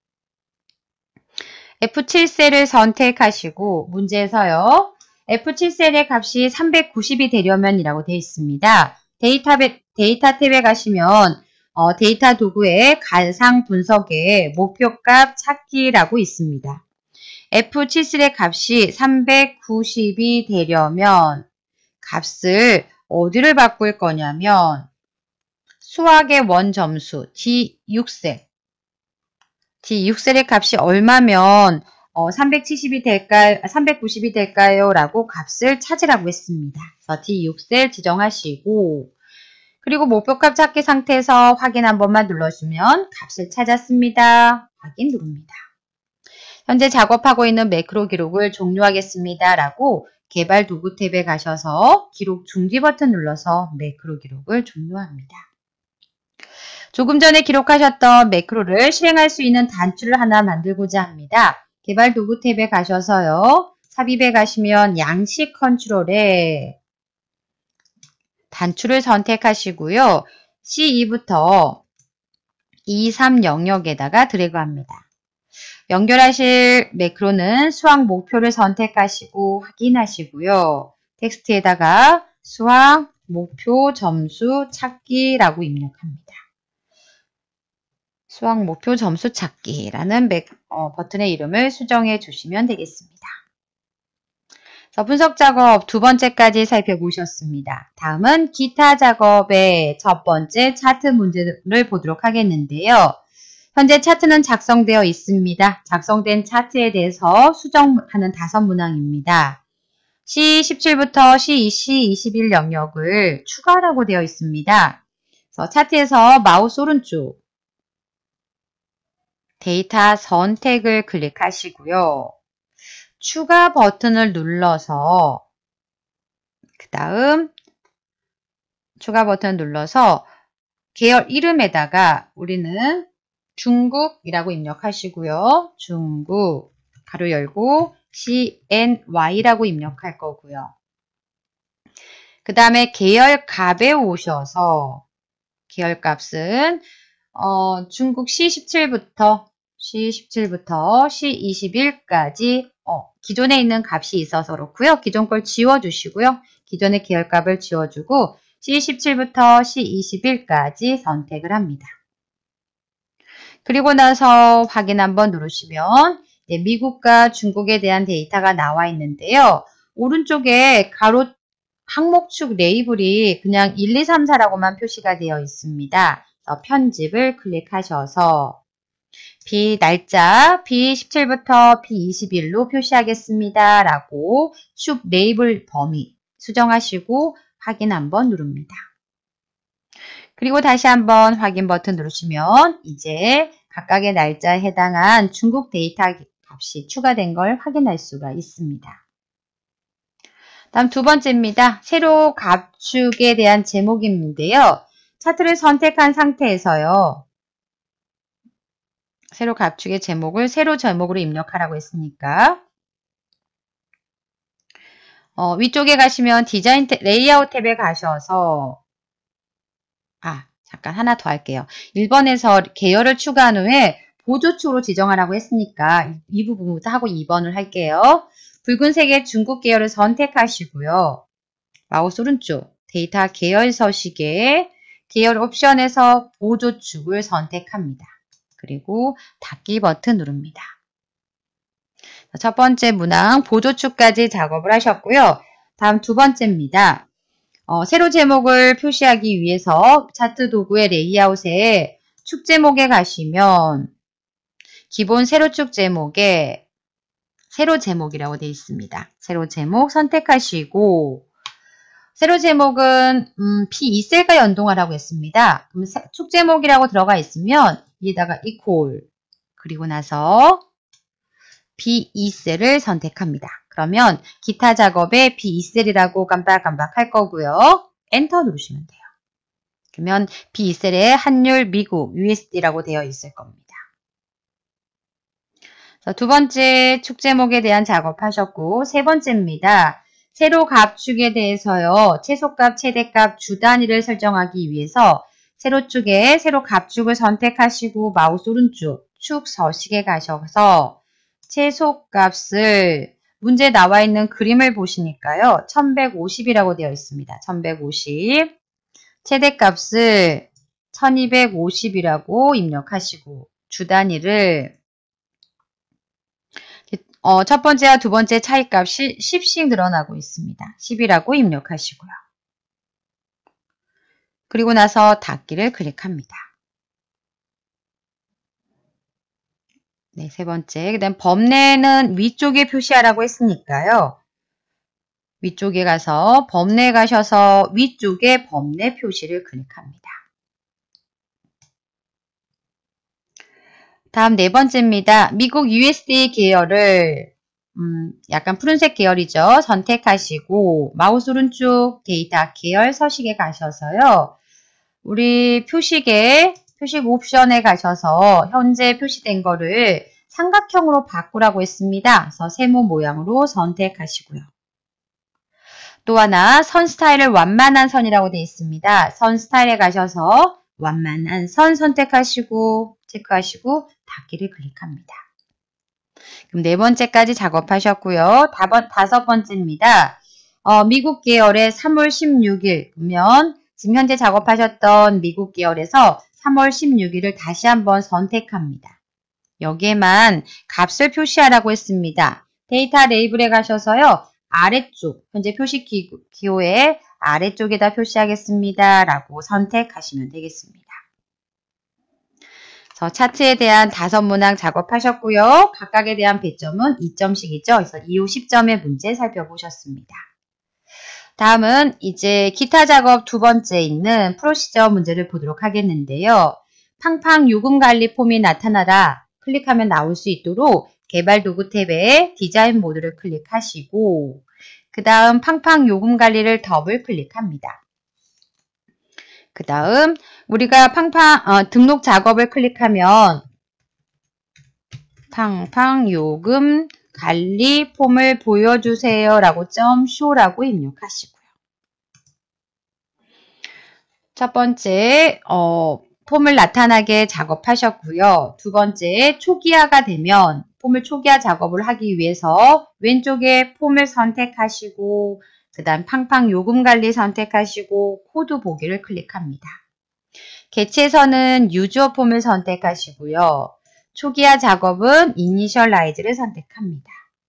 에프 칠 셀을 선택하시고 문제에서요. 에프 칠 셀의 값이 삼백구십이 되려면 이라고 되어 있습니다. 데이터, 데이터 탭에 가시면 어, 데이터 도구의 가상 분석에 목표값 찾기라고 있습니다. 에프 칠 셀의 값이 삼백구십이 되려면 값을 어디를 바꿀 거냐면 수학의 원 점수 디 육 셀 디 육 셀의 값이 얼마면 어, 삼백칠십이 될까요? 삼백구십이 될까요? 라고 값을 찾으라고 했습니다. 그래서 디 육 셀 지정하시고 그리고 목표값 찾기 상태에서 확인 한 번만 눌러주면 값을 찾았습니다. 확인 누릅니다. 현재 작업하고 있는 매크로 기록을 종료하겠습니다. 라고 개발 도구 탭에 가셔서 기록 중지 버튼 눌러서 매크로 기록을 종료합니다. 조금 전에 기록하셨던 매크로를 실행할 수 있는 단추를 하나 만들고자 합니다. 개발 도구 탭에 가셔서요. 삽입에 가시면 양식 컨트롤에 단추를 선택하시고요. 씨 이부터 이, 삼 영역에다가 드래그합니다. 연결하실 매크로는 수학 목표를 선택하시고 확인하시고요. 텍스트에다가 수학 목표 점수 찾기라고 입력합니다. 수학 목표 점수 찾기라는 매, 어, 버튼의 이름을 수정해 주시면 되겠습니다. 자, 분석 작업 두 번째까지 살펴보셨습니다. 다음은 기타 작업의 첫 번째 차트 문제를 보도록 하겠는데요. 현재 차트는 작성되어 있습니다. 작성된 차트에 대해서 수정하는 다섯 문항입니다. 씨 십칠부터 씨 이십일 영역을 추가라고 되어 있습니다. 그래서 차트에서 마우스 오른쪽 데이터 선택을 클릭하시고요. 추가 버튼을 눌러서 그 다음 추가 버튼 눌러서 계열 이름에다가 우리는 중국이라고 입력하시고요. 중국 가로 열고 씨엔와이라고 입력할 거고요. 그 다음에 계열 값에 오셔서 계열 값은 어, 중국 씨 십칠부터 씨 십칠부터 씨 이십일까지 어, 기존에 있는 값이 있어서 그렇고요. 기존 걸 지워주시고요. 기존의 계열값을 지워주고 씨 십칠부터 씨 이십일까지 선택을 합니다. 그리고 나서 확인 한번 누르시면 네, 미국과 중국에 대한 데이터가 나와 있는데요. 오른쪽에 가로 항목축 레이블이 그냥 일, 이, 삼, 사라고만 표시가 되어 있습니다. 그래서 편집을 클릭하셔서 B 날짜 비 십칠부터 비 이십일로 표시하겠습니다. 라고 축 레이블 범위 수정하시고 확인 한번 누릅니다. 그리고 다시 한번 확인 버튼 누르시면 이제 각각의 날짜에 해당한 중국 데이터 값이 추가된 걸 확인할 수가 있습니다. 다음 두 번째입니다. 세로 값축에 대한 제목인데요. 차트를 선택한 상태에서요. 세로 값축의 제목을 세로 제목으로 입력하라고 했으니까 어, 위쪽에 가시면 디자인 탭, 레이아웃 탭에 가셔서 아 잠깐 하나 더 할게요. 일 번에서 계열을 추가한 후에 보조축으로 지정하라고 했으니까 이 부분부터 하고 이 번을 할게요. 붉은색의 중국 계열을 선택하시고요. 마우스 오른쪽 데이터 계열 서식에 계열 옵션에서 보조축을 선택합니다. 그리고 닫기 버튼 누릅니다. 첫 번째 문항 보조축까지 작업을 하셨고요. 다음 두 번째입니다. 어, 세로 제목을 표시하기 위해서 차트 도구의 레이아웃에 축 제목에 가시면 기본 세로축 제목에 세로 제목이라고 되어 있습니다. 세로 제목 선택하시고 세로 제목은 음, 비 이 셀과 연동하라고 했습니다. 그럼 축 제목이라고 들어가 있으면 여기다가 equal 그리고 나서 비 이 셀을 선택합니다. 그러면 기타 작업에 비 이 셀이라고 깜빡깜빡 할 거고요. 엔터 누르시면 돼요. 그러면 비 이 셀에 환율 미국 유에스디라고 되어 있을 겁니다. 두 번째 축 제목에 대한 작업하셨고 세 번째입니다. 세로 값축에 대해서요. 최소값, 최대값, 주 단위를 설정하기 위해서 세로축에 세로 값축을 선택하시고 마우스 오른쪽 축 서식에 가셔서 최소값을 문제 나와 있는 그림을 보시니까요. 천백오십이라고 되어 있습니다. 천백오십 최대값을 천이백오십이라고 입력하시고 주 단위를 어, 첫 번째와 두 번째 차이값이 십씩 늘어나고 있습니다. 십이라고 입력하시고요. 그리고 나서 닫기를 클릭합니다. 네, 세 번째. 그 다음 범례는 위쪽에 표시하라고 했으니까요. 위쪽에 가서 범례 가셔서 위쪽에 범례 표시를 클릭합니다. 다음 네 번째입니다. 미국 유에스디 계열을 음, 약간 푸른색 계열이죠. 선택하시고 마우스 오른쪽 데이터 계열 서식에 가셔서요. 우리 표식에 표식 옵션에 가셔서 현재 표시된 거를 삼각형으로 바꾸라고 했습니다. 그래서 세모 모양으로 선택하시고요. 또 하나 선 스타일을 완만한 선이라고 되어 있습니다. 선 스타일에 가셔서 완만한 선 선택하시고 체크하시고 닫기를 클릭합니다. 그럼 네 번째까지 작업하셨고요. 다번, 다섯 번째입니다. 어, 미국 계열의 삼월 십육일 보면 지금 현재 작업하셨던 미국 계열에서 삼월 십육일을 다시 한번 선택합니다. 여기에만 값을 표시하라고 했습니다. 데이터 레이블에 가셔서요. 아래쪽, 현재 표시 기호의 아래쪽에다 표시하겠습니다. 라고 선택하시면 되겠습니다. 차트에 대한 다섯 문항 작업하셨고요. 각각에 대한 배점은 이 점씩이죠. 그래서 이, 오, 십 점의 문제 살펴보셨습니다. 다음은 이제 기타 작업 두 번째 있는 프로시저 문제를 보도록 하겠는데요. 팡팡 요금 관리 폼이 나타나라 클릭하면 나올 수 있도록 개발 도구 탭에 디자인 모드를 클릭하시고 그 다음 팡팡 요금 관리를 더블 클릭합니다. 그 다음 우리가 팡팡 어, 등록 작업을 클릭하면 팡팡 요금 관리 폼을 보여주세요 라고 점 쇼라고 입력하시고요. 첫 번째 어, 폼을 나타나게 작업하셨고요. 두 번째 초기화가 되면 폼을 초기화 작업을 하기 위해서 왼쪽에 폼을 선택하시고 그 다음 팡팡 요금 관리 선택하시고 코드 보기를 클릭합니다. 개체선은 유저 폼을 선택하시고요. 초기화 작업은 이니셜라이즈를 선택합니다.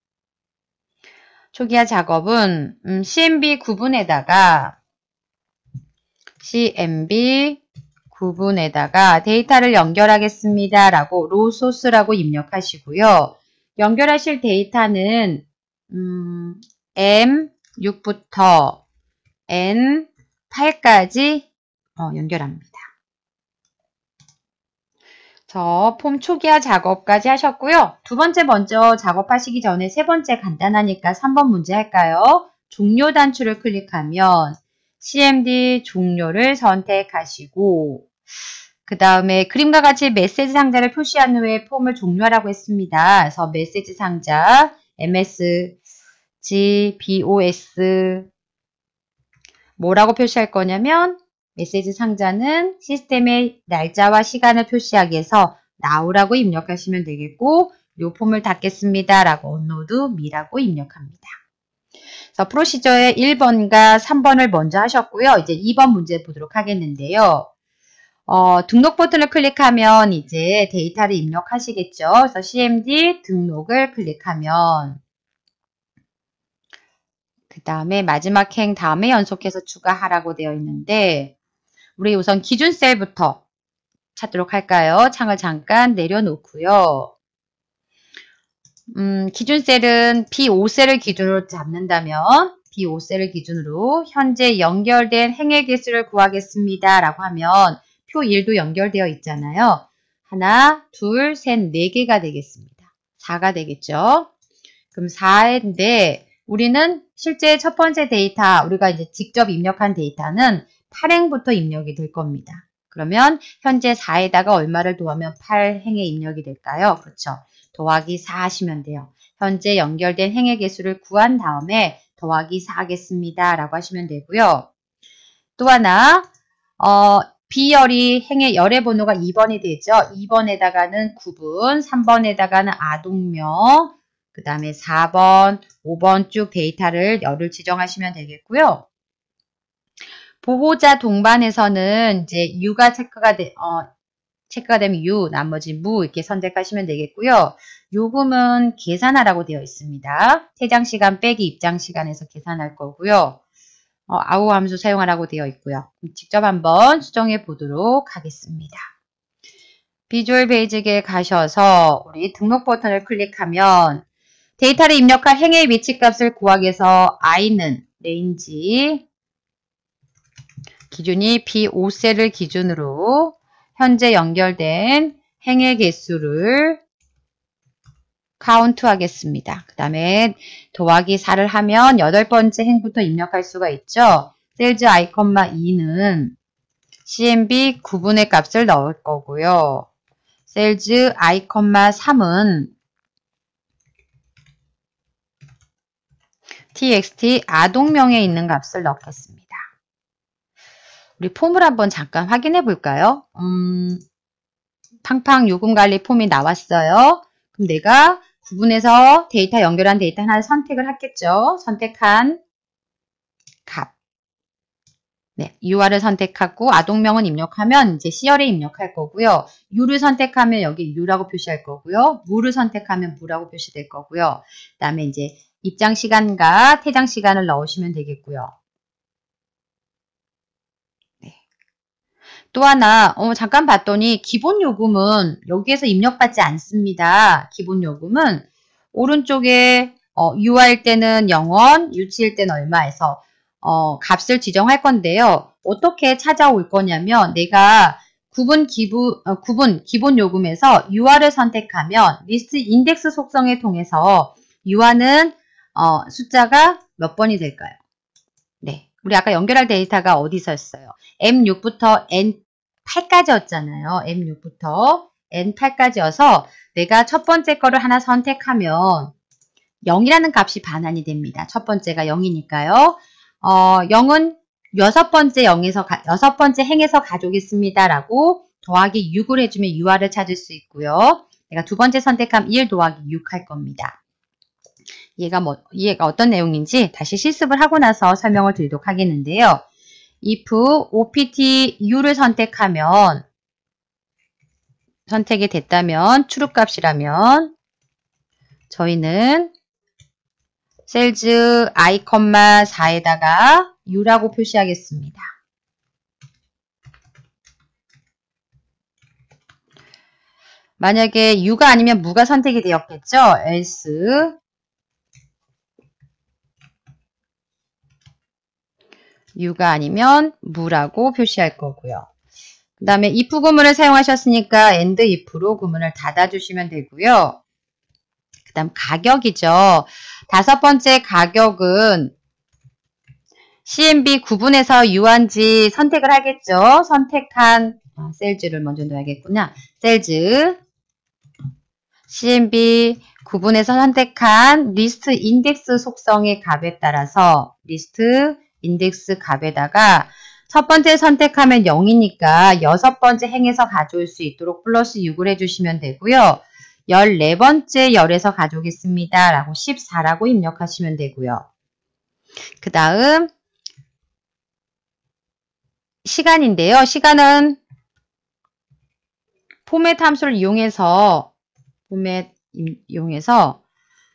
초기화 작업은 음, 씨엠비 구분에다가 씨엠비 구분에다가 데이터를 연결하겠습니다. 라고 로소스라고 입력하시고요. 연결하실 데이터는 음, 엠 육부터 엔 팔까지 어, 연결합니다. 저 폼 초기화 작업까지 하셨고요. 두 번째 먼저 작업하시기 전에 세 번째 간단하니까 삼 번 문제 할까요? 종료 단추를 클릭하면 씨엠디 종료를 선택하시고 그 다음에 그림과 같이 메시지 상자를 표시한 후에 폼을 종료하라고 했습니다. 그래서 메시지 상자 엠에스지 보스 뭐라고 표시할 거냐면 메시지 상자는 시스템의 날짜와 시간을 표시하기 위해서 now라고 입력하시면 되겠고 이 폼을 닫겠습니다. 라고 onload me라고 입력합니다. 그래서 프로시저의 일 번과 삼 번을 먼저 하셨고요. 이제 이 번 문제 보도록 하겠는데요. 어, 등록 버튼을 클릭하면 이제 데이터를 입력하시겠죠. 그래서 씨엠디 등록을 클릭하면 그 다음에 마지막 행 다음에 연속해서 추가하라고 되어 있는데 우리 우선 기준 셀부터 찾도록 할까요? 창을 잠깐 내려놓고요. 음, 기준 셀은 비 오 셀을 기준으로 잡는다면 비 오 셀을 기준으로 현재 연결된 행의 개수를 구하겠습니다. 라고 하면 표 일도 연결되어 있잖아요. 하나, 둘, 셋, 네 개가 되겠습니다. 사가 되겠죠. 그럼 사인데 우리는 실제 첫 번째 데이터, 우리가 이제 직접 입력한 데이터는 팔 행부터 입력이 될 겁니다. 그러면 현재 사에다가 얼마를 더하면 팔 행의 입력이 될까요? 그렇죠. 더하기 사 하시면 돼요. 현재 연결된 행의 개수를 구한 다음에 더하기 사 하겠습니다. 라고 하시면 되고요. 또 하나 어, B열이 행의 열의 번호가 이 번이 되죠. 이 번에다가는 구분, 삼 번에다가는 아동명, 그 다음에 사 번, 오 번 쭉 데이터를 열을 지정하시면 되겠고요. 보호자 동반에서는 이제 U가 체크가 돼, 어, 체크가 되면 U, 나머지 무 이렇게 선택하시면 되겠고요. 요금은 계산하라고 되어 있습니다. 퇴장 시간 빼기 입장 시간에서 계산할 거고요. 어, 아우 함수 사용하라고 되어 있고요. 직접 한번 수정해 보도록 하겠습니다. 비주얼 베이직에 가셔서 우리 등록 버튼을 클릭하면 데이터를 입력할 행의 위치 값을 구하기 위해서 i는 레인지 기준이 비 오 셀을 기준으로 현재 연결된 행의 개수를 카운트 하겠습니다. 그 다음에 더하기 사를 하면 여덟 번째 행부터 입력할 수가 있죠. 셀즈 i, 이는 씨엠비 구분의 값을 넣을 거고요. 셀즈 i, 삼은 txt 아동명에 있는 값을 넣겠습니다. 우리 폼을 한번 잠깐 확인해 볼까요? 음, 팡팡 요금관리 폼이 나왔어요. 그럼 내가 구분해서 데이터 연결한 데이터 하나를 선택을 하겠죠. 선택한 값. 네, 유알을 선택하고 아동명은 입력하면 이제 씨열에 입력할 거고요. U를 선택하면 여기 U라고 표시할 거고요. 무를 선택하면 무라고 표시될 거고요. 그 다음에 이제 입장 시간과 퇴장 시간을 넣으시면 되겠고요. 또 하나 어, 잠깐 봤더니 기본 요금은 여기에서 입력받지 않습니다. 기본 요금은 오른쪽에 어, 유아일 때는 영 원, 유치일 때는 얼마에서 어, 값을 지정할 건데요. 어떻게 찾아올 거냐면 내가 구분, 기부, 어, 구분 기본 요금에서 유아를 선택하면 리스트 인덱스 속성을 통해서 유아는 어, 숫자가 몇 번이 될까요? 네, 우리 아까 연결할 데이터가 어디서였어요? 엠 육부터 엔 팔까지였잖아요. 엠 육부터 엔 팔까지여서 내가 첫 번째 거를 하나 선택하면 영이라는 값이 반환이 됩니다. 첫 번째가 영이니까요. 어, 영은 여섯 번째 영에서 가, 여섯 번째 행에서 가져오겠습니다. 라고 더하기 육을 해주면 유아를 찾을 수 있고요. 내가 두 번째 선택하면 일 더하기 육 할 겁니다. 이해가 뭐, 이해가 어떤 내용인지 다시 실습을 하고 나서 설명을 드리도록 하겠는데요. if 오피티 U를 선택하면 선택이 됐다면 출력값이라면 저희는 셀즈 i, 사에다가 U라고 표시하겠습니다. 만약에 U가 아니면 무가 선택이 되었겠죠? else U가 아니면 무라고 표시할 거고요. 그 다음에 if 구문을 사용하셨으니까 and if로 구문을 닫아주시면 되고요. 그 다음 가격이죠. 다섯 번째 가격은 씨엠비 구분해서 유한지 선택을 하겠죠. 선택한 아, 셀즈를 먼저 넣어야겠구나. 셀즈 씨엠비 구분해서 선택한 리스트 인덱스 속성의 값에 따라서 리스트 인덱스 값에다가 첫 번째 선택하면 영이니까 여섯 번째 행에서 가져올 수 있도록 플러스 육을 해주시면 되고요. 열네 번째 열에서 가져오겠습니다. 라고 십사라고 입력하시면 되고요. 그 다음 시간인데요. 시간은 포맷 함수를 이용해서 포맷 이용해서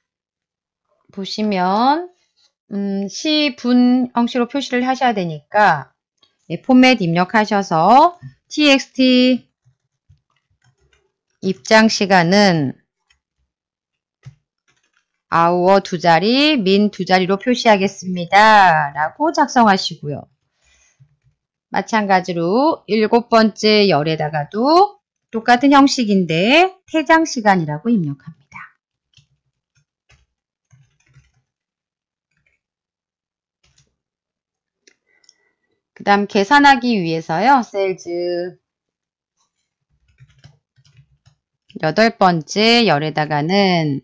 보시면 음, 시분 형식으로 표시를 하셔야 되니까 네, 포맷 입력하셔서 txt 입장 시간은 hour 두 자리, min 두 자리로 표시하겠습니다. 라고 작성하시고요. 마찬가지로 일곱 번째 열에다가도 똑같은 형식인데 퇴장 시간이라고 입력합니다. 그 다음 계산하기 위해서요. 셀즈 여덟 번째 열에다가는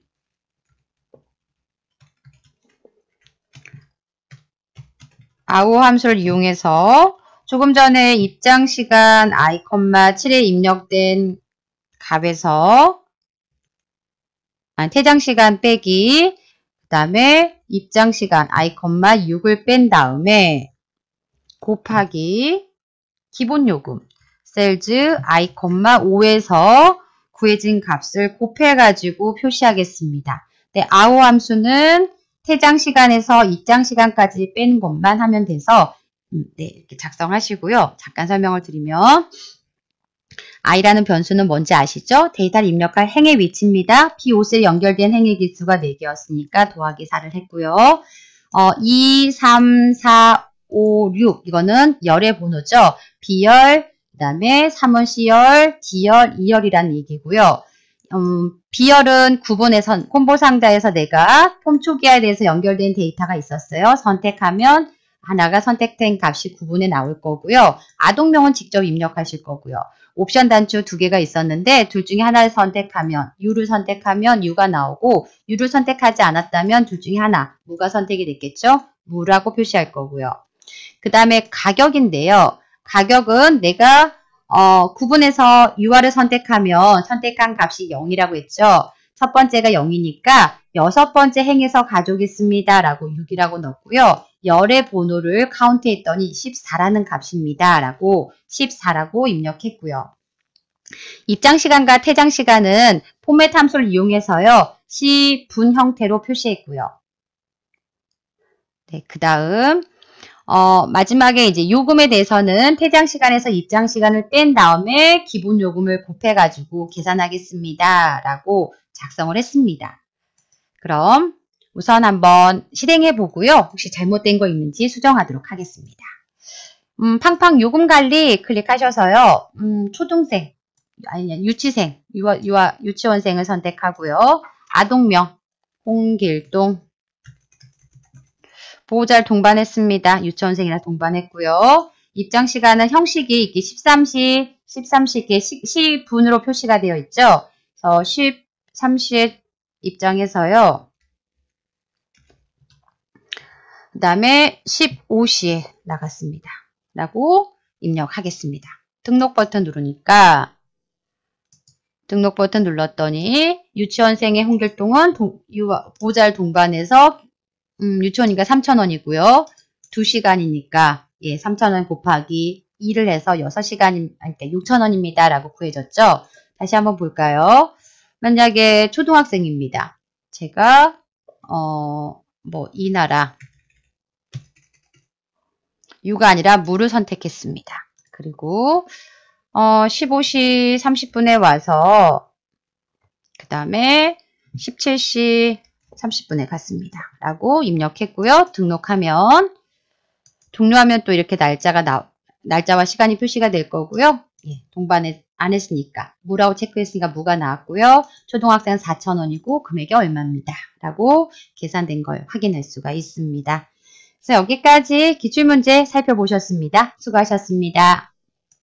hour 함수를 이용해서 조금 전에 입장 시간 i, 칠에 입력된 값에서 아, 퇴장 시간 빼기 그 다음에 입장 시간 i, 육을 뺀 다음에 곱하기 기본 요금 셀즈 i, 오에서 구해진 값을 곱해가지고 표시하겠습니다. 네, hour 함수는 퇴장 시간에서 입장 시간까지 뺀 것만 하면 돼서 음, 네, 이렇게 작성하시고요. 잠깐 설명을 드리면 i라는 변수는 뭔지 아시죠? 데이터를 입력할 행의 위치입니다. 피 오 셀에 연결된 행의 기수가 네 개였으니까 더하기 사를 했고요. 어, 이, 삼, 사, 오, 육 이거는 열의 번호죠. B열, 그 다음에 삼월, C열, D열, E열이라는 얘기고요. 음, B열은 구분해서 콤보 상자에서 내가 폼 초기화에 대해서 연결된 데이터가 있었어요. 선택하면 하나가 선택된 값이 구분에 나올 거고요. 아동명은 직접 입력하실 거고요. 옵션 단추 두 개가 있었는데 둘 중에 하나를 선택하면 U를 선택하면 U가 나오고 U를 선택하지 않았다면 둘 중에 하나 무가 선택이 됐겠죠. 무라고 표시할 거고요. 그 다음에 가격인데요. 가격은 내가 어, 구분해서 유알을 선택하면 선택한 값이 영이라고 했죠. 첫 번째가 영이니까 여섯 번째 행에서 가져오겠습니다. 라고 육이라고 넣었고요. 열의 번호를 카운트했더니 십사라는 값입니다. 라고 십사라고 입력했고요. 입장 시간과 퇴장 시간은 포맷 함수를 이용해서요. 시분 형태로 표시했고요. 네, 그 다음 어, 마지막에 이제 요금에 대해서는 퇴장 시간에서 입장 시간을 뺀 다음에 기본 요금을 곱해가지고 계산하겠습니다. 라고 작성을 했습니다. 그럼 우선 한번 실행해 보고요. 혹시 잘못된 거 있는지 수정하도록 하겠습니다. 음, 팡팡 요금 관리 클릭하셔서요. 음, 초등생, 아니, 유치생, 유아, 유아, 유치원생을 선택하고요. 아동명, 홍길동, 보호자를 동반했습니다. 유치원생이라 동반했고요. 입장 시간은 형식이 이렇게 십삼 시, 십삼 시 이렇게 시분으로 표시가 되어 있죠. 그래서 십삼 시에 입장해서요. 그 다음에 십오 시에 나갔습니다. 라고 입력하겠습니다. 등록 버튼 누르니까 등록 버튼 눌렀더니 유치원생의 홍길동은 동, 유아, 보호자를 동반해서 음, 유치원이니까 삼천 원이고요. 두 시간이니까 예, 삼천 원 곱하기 이를 해서 여섯 시간, 아니, 육천 원입니다. 라고 구해졌죠. 다시 한번 볼까요? 만약에 초등학생입니다. 제가 어, 뭐 이 나라 유가 아니라 무를 선택했습니다. 그리고 어, 십오 시 삼십 분에 와서 그 다음에 십칠 시 삼십 분에 갔습니다. 라고 입력했고요. 등록하면 종료하면 또 이렇게 날짜가 나, 날짜와 시간이 표시가 될 거고요. 예, 동반 안 했으니까 무라고 체크했으니까 무가 나왔고요. 초등학생은 사천 원이고 금액이 얼마입니다. 라고 계산된 걸 확인할 수가 있습니다. 그래서 여기까지 기출문제 살펴보셨습니다. 수고하셨습니다.